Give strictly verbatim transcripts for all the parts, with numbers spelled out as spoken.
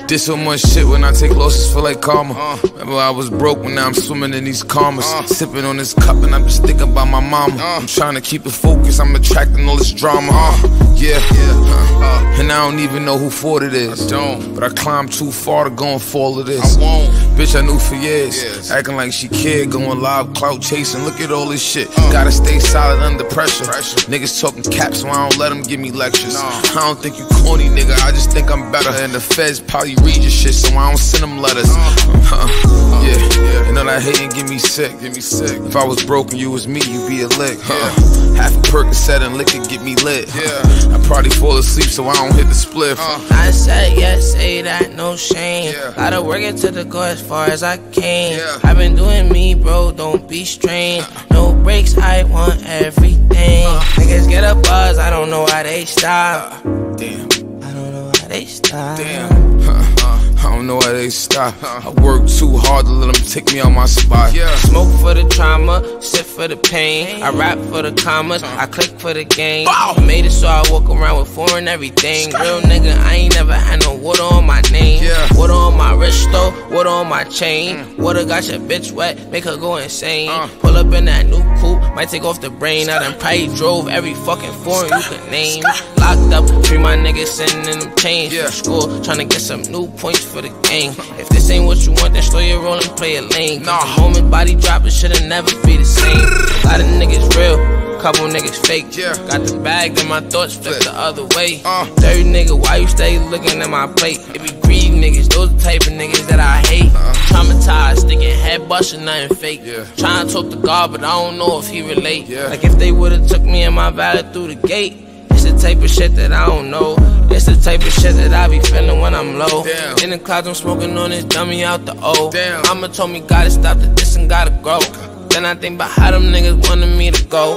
Did so much shit when I take losses, feel like karma. Remember I was broke, when now I'm swimming in these commas. Sipping on this cup and I'm just thinking about my mama. I'm trying to keep it focused, I'm attracting all this drama. Uh, yeah, yeah. And I don't even know who fault it is. I don't. But I climbed too far to go and fall to this. I won't. Bitch, I knew for years. Yes. Acting like she cared, going live, clout chasing. Look at all this shit. Uh. Gotta stay solid under pressure. pressure. Niggas talking caps, so I don't let them give me lectures. No. I don't think you corny, nigga. I just think I'm better. And the feds probably read your shit, so I don't send them letters. Uh. Uh. Yeah, yeah. You know that hating get me sick. Get me sick. If I was broken, you was me, you be a lick. Yeah. Uh. Half a Percocet and liquor get me lit. Yeah. I probably fall asleep, so I don't hit the spliff. Uh. I said yes, say that, no shame. Yeah. Gotta work it to the go as far as I can. Yeah. I've been doing me, bro, don't be strange. No breaks, I want everything. Uh. Niggas get a buzz, I don't know why they stop. Uh. Damn. I don't know why they stop. Damn. Huh. I don't know why they stop. I work too hard to let them take me out my spot. Yeah. Smoke for the trauma, sip for the pain. I rap for the commas, I click for the game. I made it so I walk around with foreign everything. Real nigga, I ain't never had no water on my name. Yeah. Water on my wrist though, water on my chain. Water got your bitch wet, make her go insane. Uh. Pull up in that new coupe, might take off the brain. I done probably drove every fucking foreign you could name. Locked up, three my niggas sending them chains. Yeah. From school, tryna get some new points for the game. If this ain't what you want, then slow your roll and play a lane. Nah. The moment body dropping should've never be the same. A lot of niggas real, couple niggas fake. Yeah. Got the bag, then my thoughts flip the other way. Uh. Dirty nigga, why you stay looking at my plate? It be greedy niggas, those the type of niggas that I hate. Uh. Traumatized, sticking head busting, nothing fake. Yeah. Trying to talk to God, but I don't know if he relate. Yeah. Like if they would've took me and my valet through the gate. It's the type of shit that I don't know. It's the type of shit that I be feeling when I'm low. Damn. In the clouds, I'm smoking on this dummy out the O. Damn. Mama told me gotta stop the diss and gotta grow. Then I think about how them niggas wanted me to go.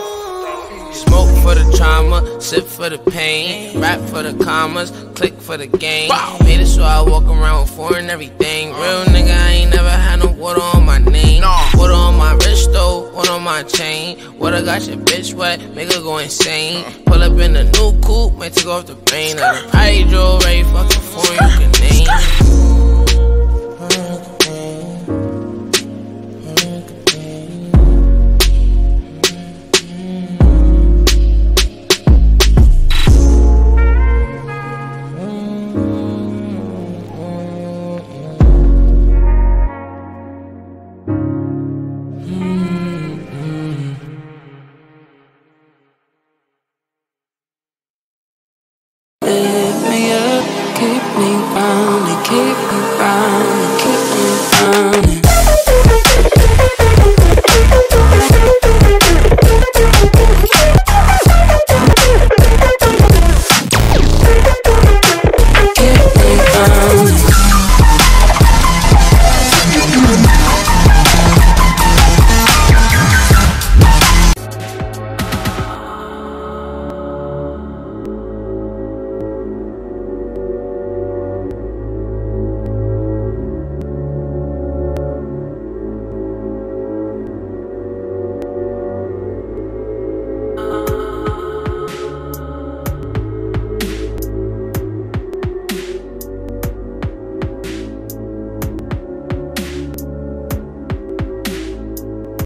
Smoke for the trauma, sip for the pain. Rap for the commas, click for the game. Made it so I walk around with foreign everything. Real nigga, I ain't never had no water on my name. Water on my wrist though, water on my chain. Water got your bitch wet, make her go insane. Pull up in a new coupe, might take off the brain. I done probably drove every fucking foreign you can name.